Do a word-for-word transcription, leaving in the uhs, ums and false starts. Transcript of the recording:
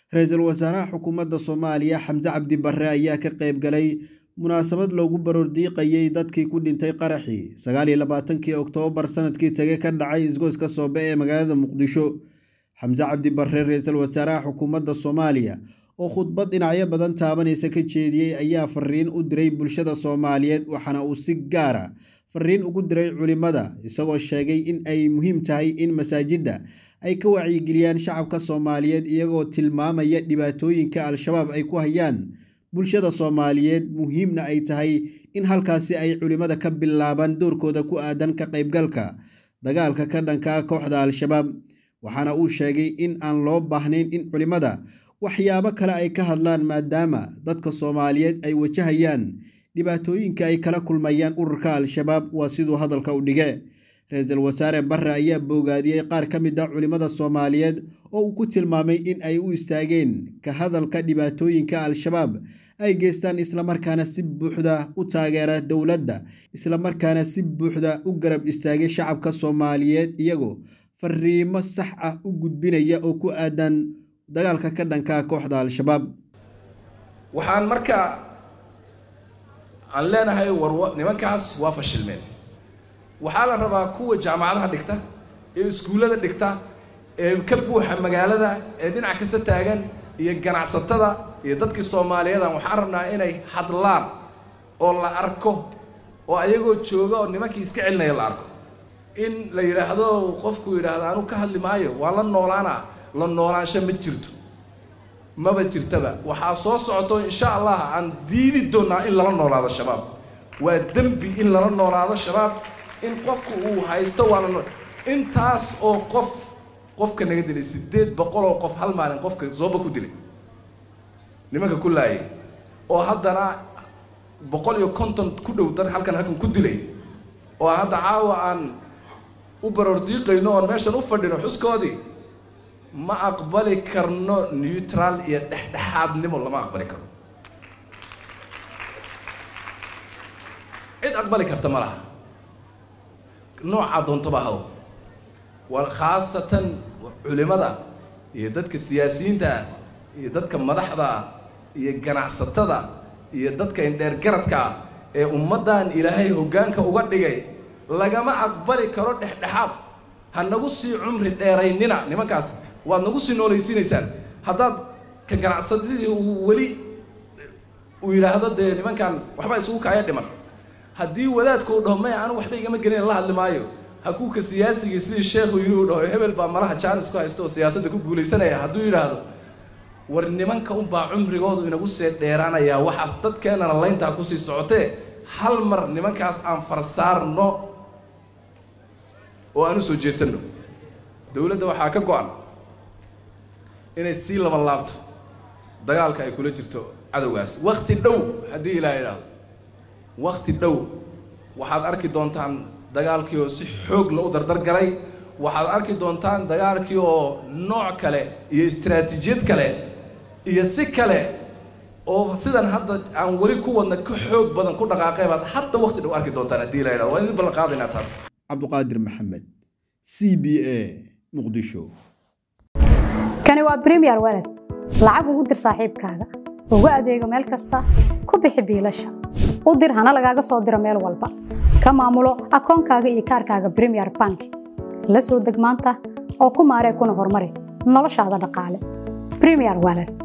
Ra'iisul Wasaaraha Xukuumadda Soomaaliya Xamse Cabdi Barre ayaa ka qayb galay munaasabad loogu baroordiiqayay dadkii ku dhintay qaraxii sagaal iyo labaatankii Oktoobar sanadkii tagay ka dhacay isgoyska Soobe ee magaalada Muqdisho. Xamse Cabdi Barre, Ra'iisul Wasaaraha Xukuumadda Soomaaliya oo khudbad dhinacyo badan taabanaysa ka jeediyay ayaa fariin u diray bulshada Soomaaliyeed, waxaana uu si gaar ah fariin ugu diray culimada, isagoo sheegay in ay muhiim tahay in masaajidda ay ka wacyigeliyaan shacabka Soomaaliyeed, iyagoo tilmaamaya dhibaatooyinka Al-Shabaab ay ku hayaan bulshada Soomaaliyeed, muhiimna ay tahay in halkaasi ay culimada ka bilaabaan doorkooda ku aadan ka qaybgalka dagaalka ka dhanka kooxda Al-Shabaab. Waxaana uu sheegay in aan loo baahnayn in culimada waxyaabo kale ay ka hadlaan, maadaama dadka Soomaaliyeed ay wajahayaan dhibaatooyinka ay kala kulmayaan ururka Al-Shabaab. Waa siduu hadalka u dhigay. Ra'iisul Wasaare Barre ayaa bogaadiyay qaar ka mid ah culimada Soomaaliyeed oo uu ku tilmaamay in ay u istaageen ka hadalka dhibaatooyinka Al-Shabaab ay geystaan, isla markaana si buuxda u taageera dowladda, isla markaana si buuxda u garab istaagay shacabka Soomaaliyeed, iyagoo fariimo sax ah u gudbinaya oo ku aadan dagaalka ka dhanka kooxda Al-Shabaab. waxaan marka aan leenahay war nimankaas waa fashilmeen. waxaa la rabaa kuwa jaamacadaha dhigta ee iskuulada dhigta ee ka buuxa magaalada ee dhinac kasta taagan iyo ganacsatada iyo dadkii Soomaaliyeed waxaan rabnaa inay hadlaan oo la arko oo ayagoo jooga oo nimankii iska celinaya la arko. in la yiraahdo qofku yiraahdo aanu ka hadli maayo waa la noolaana la noolaansho ma jirto, maba jirtaba. waxaa soo socoto insha Allah aan diidi doonaa in lala noolaado shabaab. waa dambi in lala noolaado shabaab, in qofku uu haysto waa intaas oo qof qofka naga dilay sideed boqol oo qof hal maalin qofka Zooba ku dilay, nimanka ku laayay, oo haddana boqol iyo konton ku dhow dar halkan halkan ku dilay, oo hadda caawa aan u baroordiiqayno oo meeshan u fadhino xuskoodii. ma aqbali karno neutral iyo dhexdhexaadnimo, lama aqbali karo. cid aqbali karta ma laha nooca doontaba haw. waa khaasatan culimada iyo dadka siyaasiyiinta iyo dadka madaxda iyo ganacsatada iyo dadka indheer garadka ee ummadan Ilaahay hoggaanka uga dhigay, lagama aqbali karo dhexdhexaad. ha nagu sii cumri dheeraynina nimankaas, waad nagu sii noolaysiinaysaan. haddaad ka ganacsadadii uu weli uu yidhaahdo dee nimankan waxba isugu kaaya dhiman, haddii wadaadku uu dhaho maya anu waxba igama gelin la hadli maayo, hakuuka siyaasigii sidii sheekhu yidhi uu dhaho hebel baa malaha jaanis ku haysta oo siyaasadda ku guulaysanaya, hadduu yidhaahdo war nimanka unbaa cumrigoodu inagu see dheeraanayaa, waxaas dadkeenana layntaa kusii socotee hal mar nimankaas aan farsaarno oo aan u soo jeedsanno. dowladda waxaa ka go-an inay sii laban laabto dagaalka ay kula jirto cadowgaas. waqti dhow haddii ilaa idhaahdo waqti dhow waxaad arki doontaan dagaalkii oo si xoog la u dardar galay. waxaad arki doontaan dagaalkii oo nooc kale iyo istiraatiijiyad kale iyo si kale oo sidan hadda aan weli ku wadna ka xoog badan ku dhaqaaqay baad hadda waqti dhow arki doontaan haddii ilaa idhaahdo. waa idin ballan qaadaynaa taas. Cabduqaadir Maxamed, C B A, Muqdisho. kani waa Premier Wallet. lacag ugu dir saaxiibkaaga, ugu adeego meel kasta, ku bixi biilasha, u dir hana lagaaga soo diro meel walba, ka maamulo akoonkaaga iyo kaarkaaga Premier Bank. la soo deg maanta oo ku maaree kuna horumari noloshaada dhaqaale. Premier Wallet.